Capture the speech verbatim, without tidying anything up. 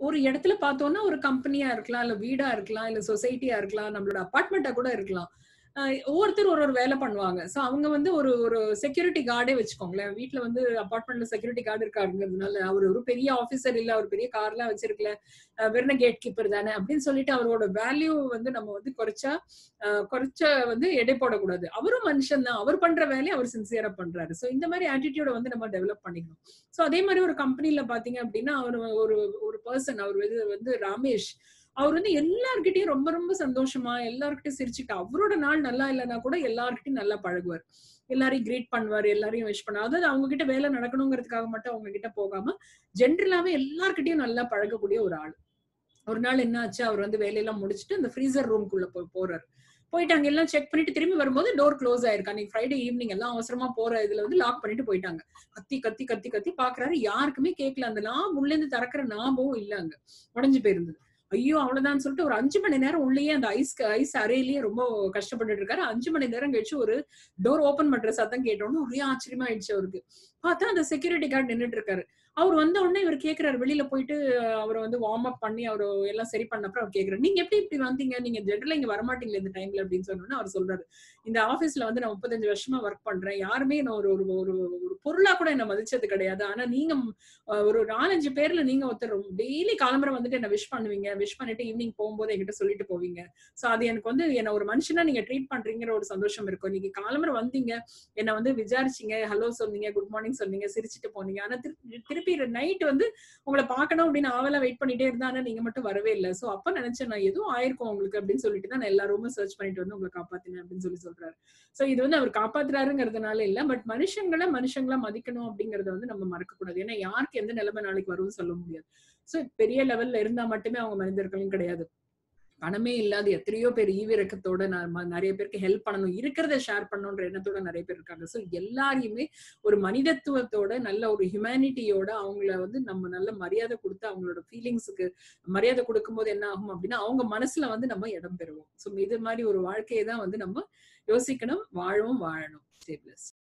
ஒரு இடத்துல பார்த்தோம்னா ஒரு கம்பெனியா இருக்கலாம், இல்ல வீடா இருக்கலாம், இல்ல சொசைட்டியா இருக்கலாம், நம்மளோட அபார்ட்மெண்ட்டா கூட இருக்கலாம். அ ஒவ்வொருத்தர் ஒரு ஒரு வேலை பண்ணுவாங்க. சோ அவங்க வந்து ஒரு ஒரு செக்யூரிட்டி கார்டே வச்சுக்கோங்களேன். வீட்ல வந்து அபார்ட்மெண்ட்ல செக்யூரிட்டி கார்டு இருக்காருங்கிறதுனால, அவரு ஒரு பெரிய ஆபிசர் இல்ல, ஒரு பெரிய கார்லாம் வச்சிருக்கல, அ வெறும் கேட் கீப்பர் தானே அப்படின்னு சொல்லிட்டு அவரோட வேல்யூ வந்து நம்ம வந்து குறைச்சா, அ குறைச்ச வந்து எடை போடக்கூடாது. அவரும் மனுஷன் தான். அவர் பண்ற வேலைய அவர் சின்சியரா பண்றாரு. சோ இந்த மாரி ஆட்டிட்யூட வந்து நம்ம டெவலப் பண்ணிக்கணும். சோ அதே மாரி ஒரு கம்பெனில பார்த்தீங்க அப்படின்னா, அவரு ஒரு ஒரு பெர்சன் அவர் வந்து வந்து ரமேஷ். அவர் வந்து எல்லார்கிட்டயும் ரொம்ப ரொம்ப சந்தோஷமா, எல்லார்கிட்டயும் சிரிச்சுட்டு, அவரோட நாள் நல்லா இல்லன்னா கூட எல்லார்கிட்டயும் நல்லா பழகுவார். எல்லாரையும் கிரீட் பண்ணுவாரு, எல்லாரையும் விஷ் பண்ணுவாரு. அதாவது அவங்க கிட்ட வேலை நடக்கணுங்கிறதுக்காக மட்டும் அவங்க கிட்ட போகாம, ஜெனரலாவே எல்லார்கிட்டயும் நல்லா பழகக்கூடிய ஒரு ஆள். ஒரு நாள் என்ன ஆச்சு, அவர் வந்து வேலையெல்லாம் முடிச்சுட்டு அந்த ஃப்ரீசர் ரூம்க்குள்ள போ போறாரு. போயிட்டு அங்க எல்லாம் செக் பண்ணிட்டு திரும்பி வரும்போது டோர் க்ளோஸ் ஆயிருக்கு. அன்னைக்கு ஃப்ரைடே ஈவினிங் எல்லாம் அவசரமா போற இதுல வந்து லாக் பண்ணிட்டு போயிட்டாங்க. கத்தி, கத்தி, கத்தி, கத்தி பாக்குறாரு. யாருக்குமே கேட்கல. அந்த நாப் உள்ள இருந்து திறக்கிற நாபும் இல்ல அங்க. உடைஞ்சு போயிருந்தது. ஐயோ! அவ்வளவுதான்னு சொல்லிட்டு ஒரு ஐந்து மணி நேரம் உள்ளேயே அந்த ஐஸ் ஐஸ் அறையிலேயே ரொம்ப கஷ்டப்பட்டுட்டு இருக்காரு. ஐந்து மணி நேரம் கழிச்சு ஒரு டோர் ஓப்பன் பண்ற சத்தம் கேட்டோனே ஒரே ஆச்சரியமா ஆயிடுச்சு அவருக்கு. பார்த்தா அந்த செக்யூரிட்டி கார்டு நின்னுட்டு இருக்காரு. அவர் வந்த உடனே இவர் கேட்கிறாரு. வெளியில போயிட்டு அவர வந்து வார்ம் அப் பண்ணி அவரு எல்லாம் சரி பண்ண அப்புறம் அவர் கேட்கிறாரு. "நீங்க எப்படி இப்படி வந்தீங்க? நீங்க ஜெனரலா இங்க வரமாட்டீங்களே இந்த டைம்ல" அப்படின்னு சொன்னோனே அவர் சொல்றாரு. "இந்த ஆபீஸ்ல வந்து நான் முப்பத்தி ஐந்து வருஷமா வொர்க் பண்றேன். யாருமே என்ன ஒரு ஒரு ஒரு ஒரு பொருளா கூட என்ன மதிச்சது கிடையாது. ஆனா நீங்க அ ஒரு நான்கு, ஐந்து பேர்ல நீங்க ஒருத்தர் டெய்லி காலம்பர வந்துட்டு என்ன விஷ் பண்ணுவீங்க. விஷ் பண்ணிட்டு ஈவினிங் போகும்போது என்கிட்ட சொல்லிட்டு போவீங்க. சோ அது எனக்கு வந்து என்ன ஒரு மனுஷனா நீங்க ட்ரீட் பண்றீங்கற ஒரு சந்தோஷம் இருக்கும். நீங்க காலம்பர வந்தீங்க. என்ன வந்து விசாரிச்சீங்க. ஹலோ சொன்னீங்க. குட் மார்னிங் சொன்னீங்க. சிரிச்சுட்டு போனீங்க. ஆனா திருப்பி திருப்பி நைட் வந்து உங்கள பார்க்கணும் அப்படின்னு ஆவலா வெயிட் பண்ணிட்டே இருந்தா, ஆனா நீங்க மட்டும் வரவே இல்ல. சோ அப்ப நினைச்சேன் நான் ஏதோ ஆயிருக்கும் உங்களுக்கு அப்படின்னு சொல்லிட்டு தான் நான் எல்லா ரூமும் சர்ச் பண்ணிட்டு வந்து உங்கள காப்பாத்தினேன் அப்படின்னு சொல்லி சொல்றாரு. சோ இது வந்து அவர் காப்பாத்துறாருங்கிறதுனால இல்ல. பட் மனுஷங்கள மனுஷங்களா மதிக்கணும் அப்படிங்கறத வந்து நம்ம மறக்கக்கூடாது. ஏன்னா யாருக்கு எந்த நிலைமை நாளைக்கு வரும்னு சொல்ல முடியாது. சோ பெரிய லெவல்ல இருந்தா மட்டுமே அவங்க மனிதர்களும் கிடையாது. பணமே இல்லாத எத்தனையோ பேர் ஈவிரக்கத்தோட நம்ம நெறைய பேருக்கு ஹெல்ப் பண்ணணும். இருக்கிறத ஷேர் பண்ணணும்ன்ற எண்ணத்தோட நெறைய பேர் இருக்காங்க. சோ எல்லாரையுமே ஒரு மனிதத்துவத்தோட, நல்ல ஒரு ஹியூமனிட்டியோட அவங்கள வந்து நம்ம நல்ல மரியாதை குடுத்து அவங்களோட ஃபீலிங்ஸ்க்கு மரியாதை குடுக்கும்போது என்ன ஆகும் அப்டின்னா, அவங்க மனசுல வந்து நம்ம இடம் பெறுவோம். சோ இது மாரி ஒரு வாழ்க்கைய தான் வந்து நம்ம யோசிக்கணும், வாழவும் வாழணும். Stay blessed.